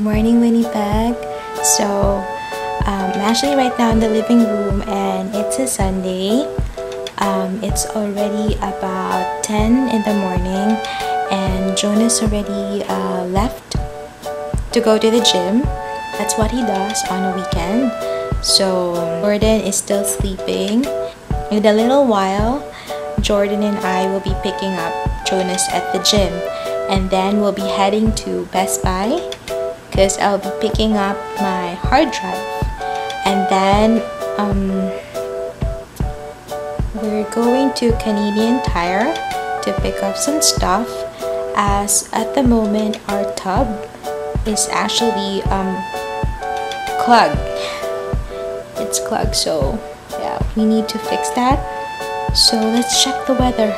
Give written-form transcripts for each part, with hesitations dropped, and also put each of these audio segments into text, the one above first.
Morning, Winnipeg. So I'm actually right now in the living room and it's a Sunday. It's already about 10 in the morning and Djonas already left to go to the gym. That's what he does on a weekend. So Djordan is still sleeping. In a little while, Djordan and I will be picking up Djonas at the gym, and then we'll be heading to Best Buy because I'll be picking up my hard drive, and then we're going to Canadian Tire to pick up some stuff, as at the moment our tub is actually clogged. It's clogged, so yeah, we need to fix that. So let's check the weather.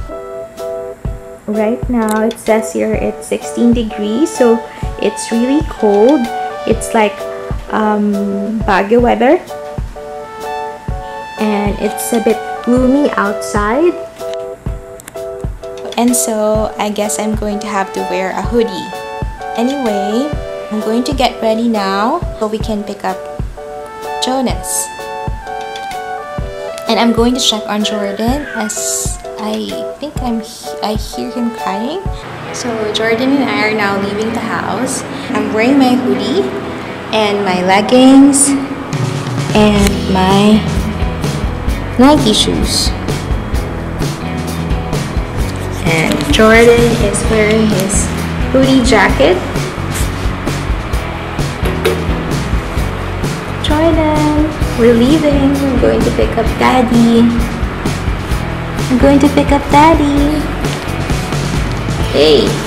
Right now it says here it's 16 degrees, so it's really cold. It's like Baguio weather, and it's a bit gloomy outside, and so I guess I'm going to have to wear a hoodie. Anyway, I'm going to get ready now so we can pick up Djonas. And I'm going to check on Djordan, as I think I hear him crying. So Djordan and I are now leaving the house. I'm wearing my hoodie and my leggings and my Nike shoes. And Djordan is wearing his hoodie jacket. Djordan, we're leaving. We're going to pick up Daddy. I'm going to pick up Daddy. Hey.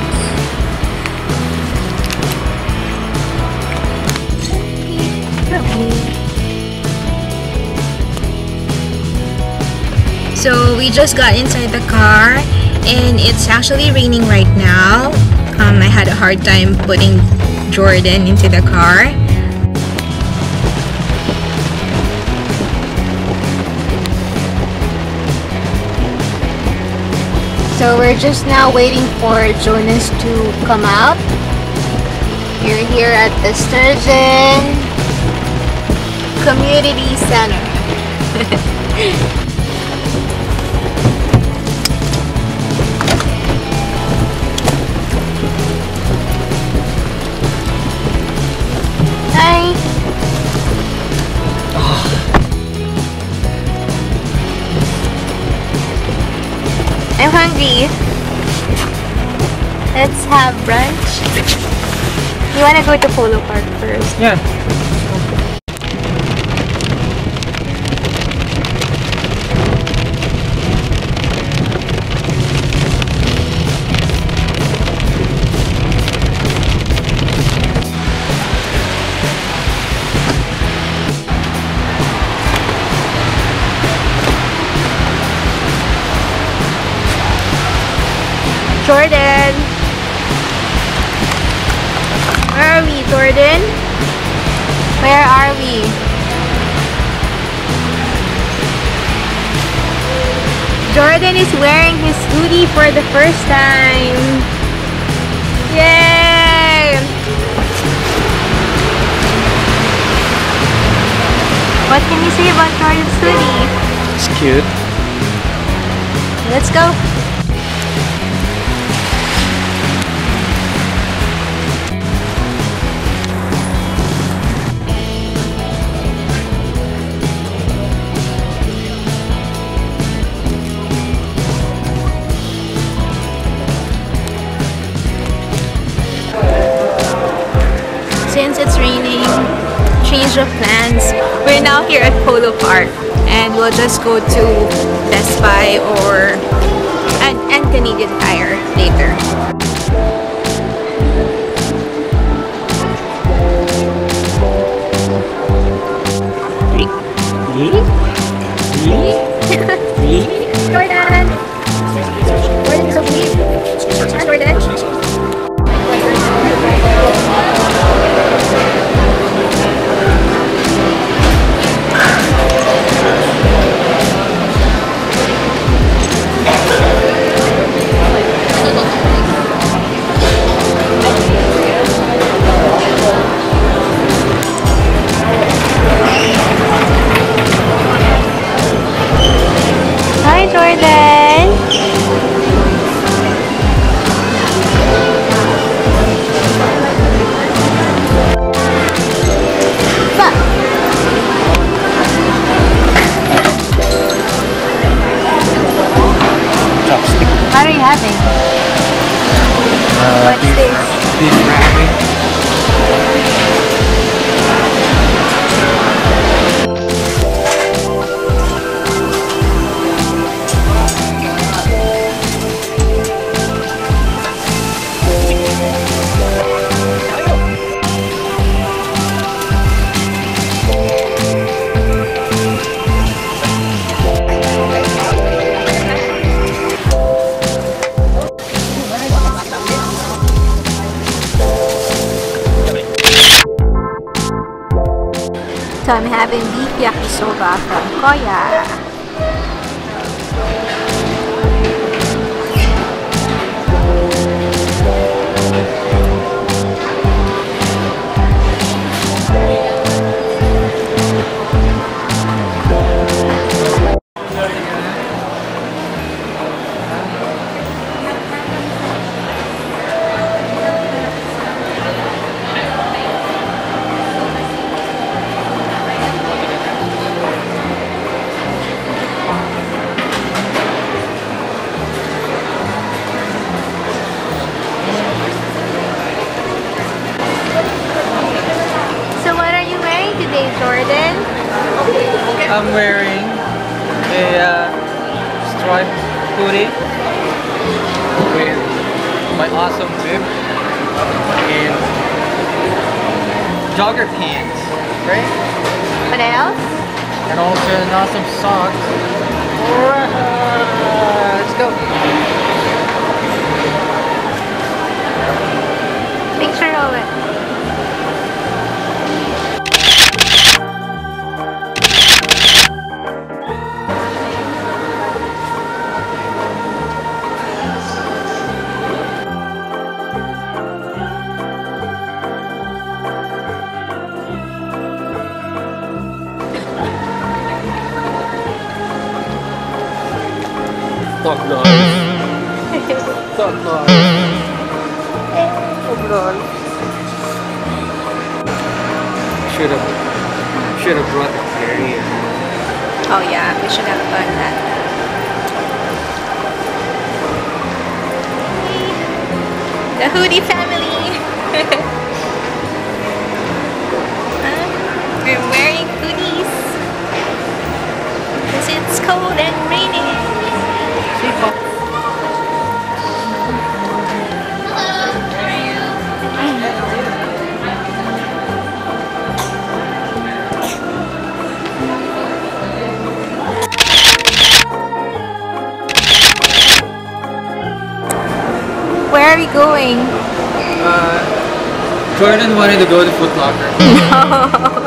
So we just got inside the car and it's actually raining right now. I had a hard time putting Djordan into the car. So we're just now waiting for Djonas to come out. We're here at the Sturgeon Community Center. Hi. I'm hungry. Let's have brunch. You wanna go to Polo Park first? Yeah. Djordan! Where are we, Djordan? Where are we? Djordan is wearing his hoodie for the first time. Yay! What can you say about Djordan's hoodie? It's cute. Let's go. Since it's raining, change of plans. We're now here at Polo Park and we'll just go to Best Buy and Canadian Tire later. Djordan! Djordan is so cute. Hi, Djordan. So I'm having beef yakisoba from Koya. Djordan? I'm wearing a striped hoodie with my awesome bib and jogger pants, right? What else? And also an awesome socks. Let's go. Picture of it. Talk live. Talk live. Overall. Should have brought the carrier. Oh yeah, we should have done that. The Hoodie family. We're wearing hoodies because it's cold and raining. Where are we going? Jordan wanted to go to Foot Locker.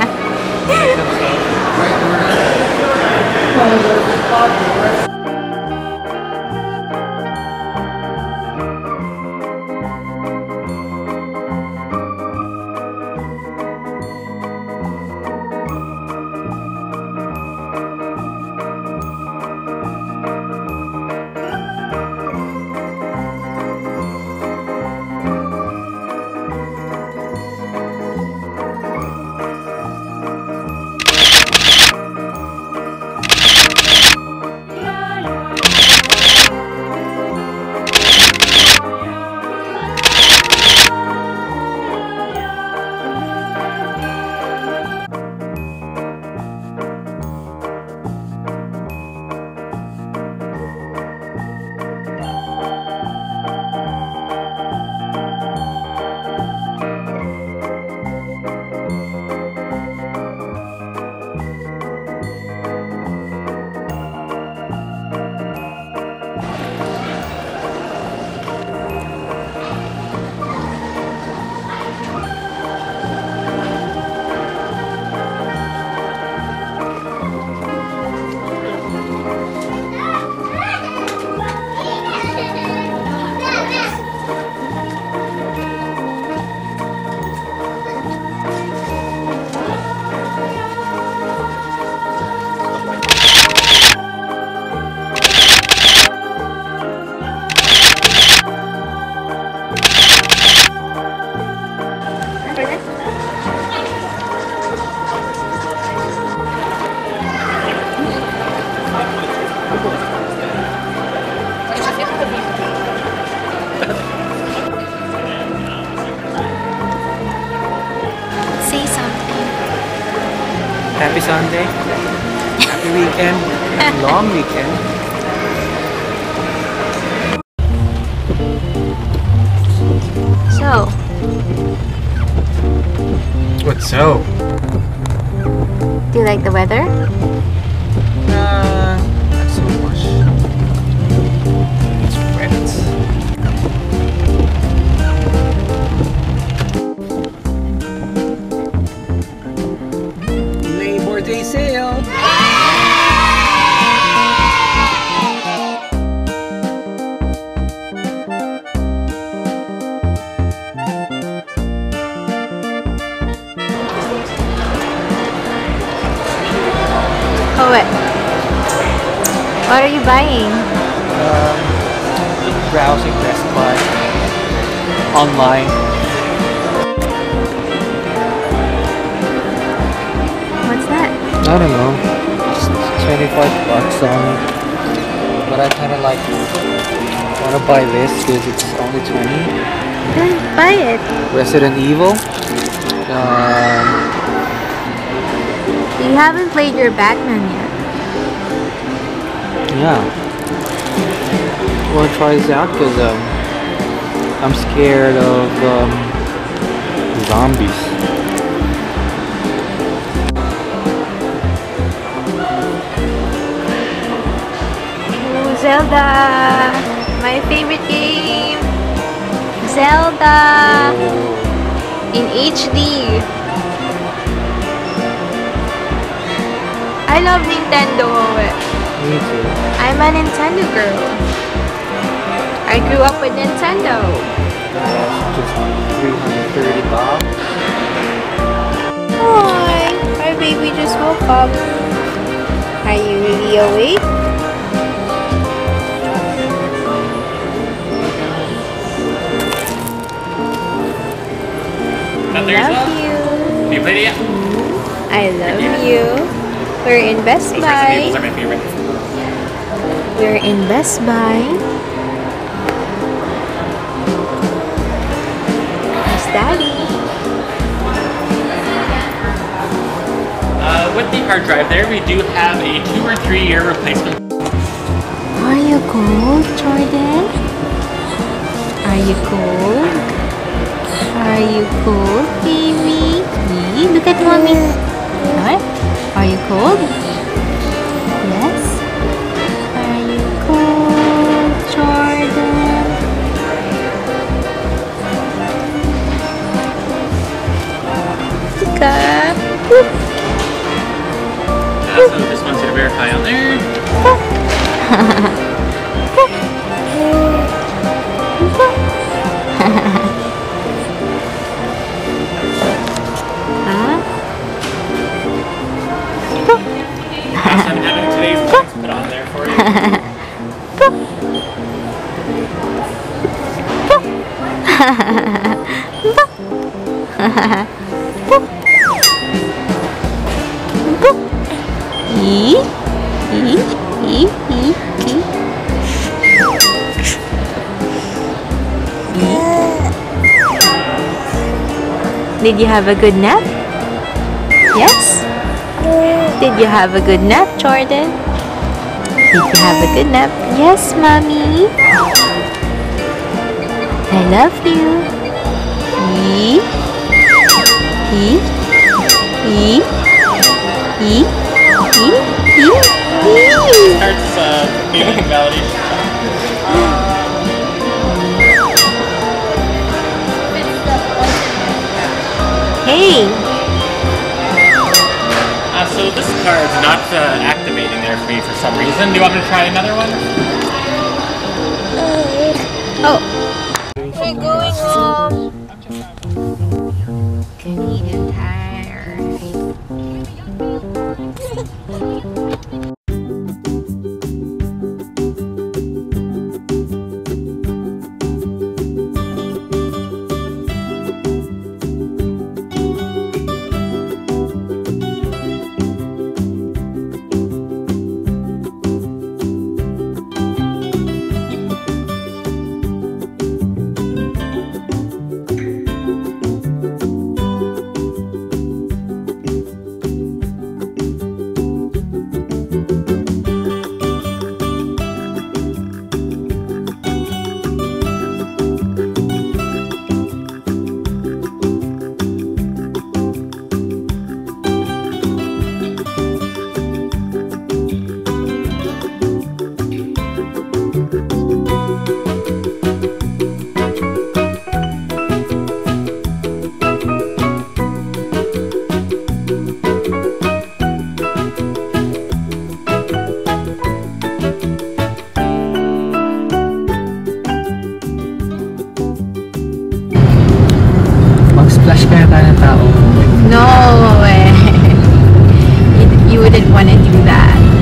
Happy Sunday, happy weekend, happy long weekend. So, What's so? do you like the weather? Not so much. It's wet. What? What are you buying? Browsing Best Buy online. What's that? I don't know. It's 25 bucks only. But I kind of like want to buy this because it's only 20. Then buy it. Resident Evil. You haven't played your Batman yet. Yeah. Want to try this out because I'm scared of zombies. Ooh, Zelda! My favorite game! Zelda! In HD! I love Nintendo! Me too. I'm a Nintendo girl. I grew up with Nintendo. That's just 330 bucks. Hi! Our baby just woke up. Are you really awake? Love you. Have you played it yet? I love you. We're in Best Those Buy. Resident Evils are my favorite. We're in Best Buy. It's Daddy. With the hard drive there, we do have a 2 or 3 year replacement. Are you cold, Jordan? Are you cold? Are you cold, baby? Look at mommy. What? Are you cold? Yes? Are you cold, Jordan? So just want you to verify on there. I'm having today's points put on there for you. Did you have a good nap? Yes? Did you have a good nap, Jordan? Did you have a good nap? Yes, Mommy. I love you. Starts feeling validation. Hey! So this card's not activating there for me for some reason. Do you want me to try another one? Oh! We're going home! Canadian Tire. Mag-splash kaya tayo ng tao. No way! You wouldn't want to do that.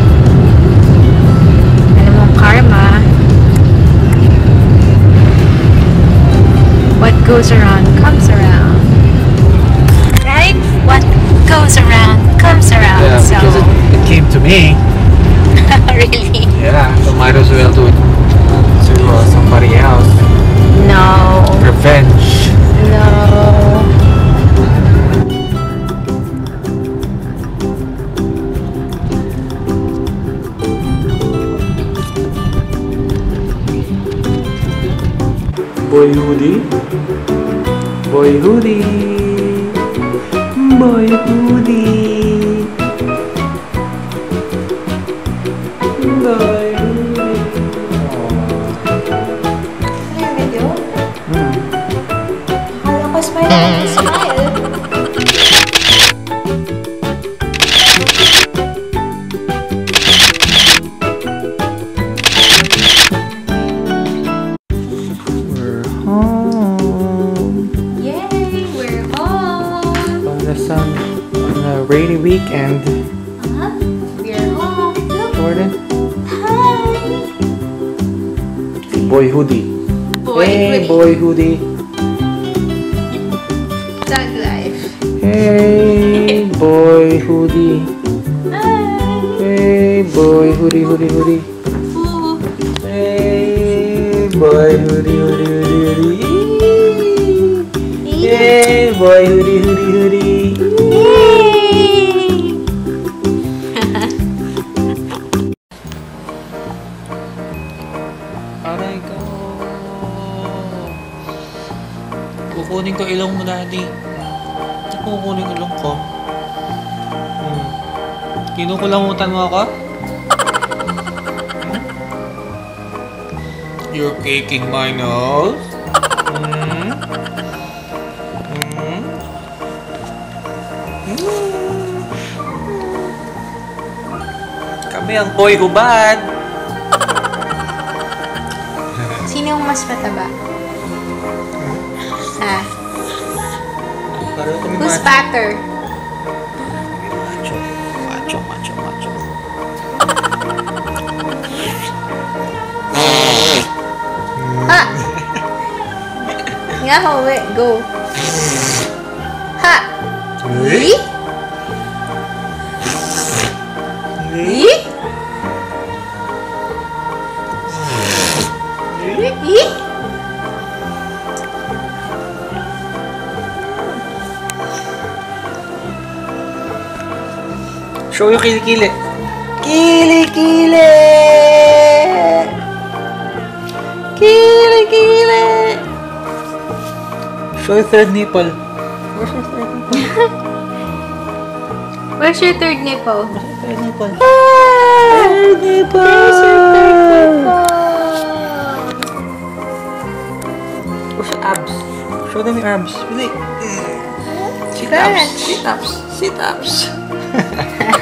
goes around comes around. Right? What goes around comes around. Yeah, So because it came to me. really? Yeah, so might as well do it to somebody else. No. Revenge. No. Boy hoodie. Boy hoodie. Boy hoodie. Boy hoodie. Ano yung video? Akala ko smile ako, smile. We're home. Yay! We're home! On a rainy weekend. We're home! Look! Jordan. Hi! Boy hoodie. Boy Hey, hoodie. boy hoodie. Tag life. Hey, boy hoodie. Hi! Hey, boy hoodie, hoodie, hoodie. Ooh. Hey, boy hoodie, hoodie, hoodie, hoodie. Hey, boy hoodie, hoodie, hoodie. Yay! Aray ko. Kukunin ko ilong mo, daddy. Kukunin ko ilong ko. Kinukulamutan mo ako? You're kicking my nose? Kami ang boy hubad. Sino yung mas mataba? Ha? Pareho kami Who's macho. fatter? Macho. Macho, macho, macho. Ha! Nga ho, wait, go. Ha! Yi? Yi? Yi? Show yung kilikili. Kilikili! Kilikili! Show your third nipple. Where's your third nipple? Third nipple. Third nipple! There's your third nipple! Where's your abs? Show them your abs. Really? Sit Stretch. ups. Sit ups. Sit ups.